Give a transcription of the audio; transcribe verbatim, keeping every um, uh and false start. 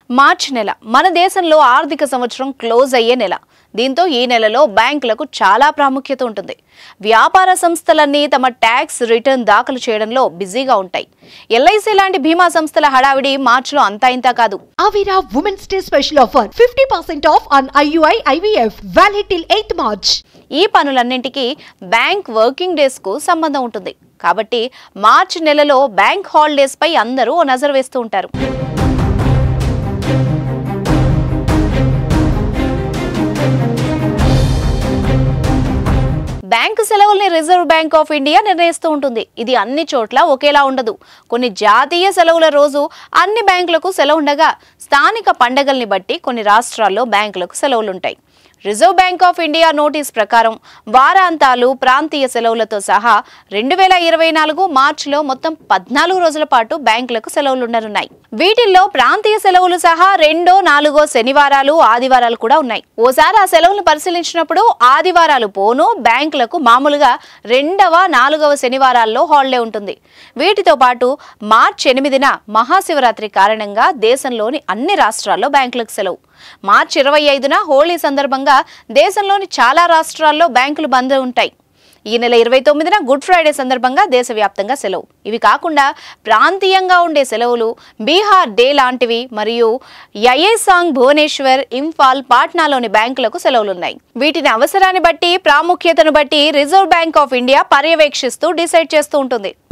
మార్చి నెల మన దేశంలో ఆర్థిక సంవత్సరం క్లోజ్ అయ్యే నెల. దీంతో ఈ నెలలో బ్యాంకులకు చాలా ప్రాముఖ్యత ఉంటుంది. వ్యాపార సంస్థలన్నీ తమ ట్యాక్స్ రిటర్న్ దాఖలు చేయడంలో బిజీగా ఉంటాయి. ఎల్ఐసి లాంటి బీమా సంస్థల హడావిడి మార్చిలో అంతా ఇంతా కాదు. Avira Women's Day special offer fifty percent off on I U I I V F valid till eighth March. ఈ పనులన్నింటికీ బ్యాంక్ వర్కింగ్ డేస్ కు సంబంధం ఉంటుంది. కాబట్టి మార్చి నెలలో బ్యాంక్ హాలిడేస్ పై అందరూ ఓ నజర్ వేస్తూ ఉంటారు. బ్యాంకు సెలవుల్ని రిజర్వ్ బ్యాంక్ ఆఫ్ ఇండియా నిర్ణయిస్తూ ఉంటుంది. ఇది అన్ని చోట్ల ఒకేలా ఉండదు. కొన్ని జాతీయ సెలవుల రోజు అన్ని బ్యాంకులకు సెలవు ఉండగా, స్థానిక పండగల్ని బట్టి కొన్ని రాష్ట్రాల్లో బ్యాంకులకు సెలవులుంటాయి. Reserve Bank of India notice ప్రకారం వారాంతాలు, ప్రాంతీయ సెలవులతో సహా రెండు వేల ఇరవై నాలుగు మార్చిలో మొత్తం పద్నాలుగు రోజుల పాటు బ్యాంకులకు సెలవులు ఉండనున్నాయి. వీటిల్లో ప్రాంతీయ సెలవులు సహా రెండో నాలుగో శనివారాలు, ఆదివారాలు కూడా ఉన్నాయి. ఓసారి ఆ సెలవులను పరిశీలించినప్పుడు ఆదివారాలు పోను బ్యాంకులకు మామూలుగా రెండవ నాలుగవ శనివారాల్లో హాలిడే ఉంటుంది. వీటితో పాటు మార్చి ఎనిమిదిన మహాశివరాత్రి కారణంగా దేశంలోని అన్ని రాష్ట్రాల్లో బ్యాంకులకు సెలవు. మార్చి ఇరవై ఐదున హోళీ సందర్భంగా దేశంలోని చాలా రాష్ట్రాల్లో బ్యాంకులు బంద్ ఉంటాయి. ఈ నెల ఇరవై తొమ్మిదిన గుడ్ ఫ్రైడే సందర్భంగా దేశవ్యాప్తంగా సెలవు. ఇవి కాకుండా ప్రాంతీయంగా ఉండే సెలవులు బీహార్ డే లాంటివి మరియు యయేసాంగ్, భువనేశ్వర్, ఇంఫాల్, పాట్నాలోని బ్యాంకులకు సెలవులున్నాయి. వీటిని అవసరాన్ని బట్టి, ప్రాముఖ్యతను బట్టి రిజర్వ్ బ్యాంక్ ఆఫ్ ఇండియా పర్యవేక్షిస్తూ డిసైడ్ చేస్తూ ఉంటుంది.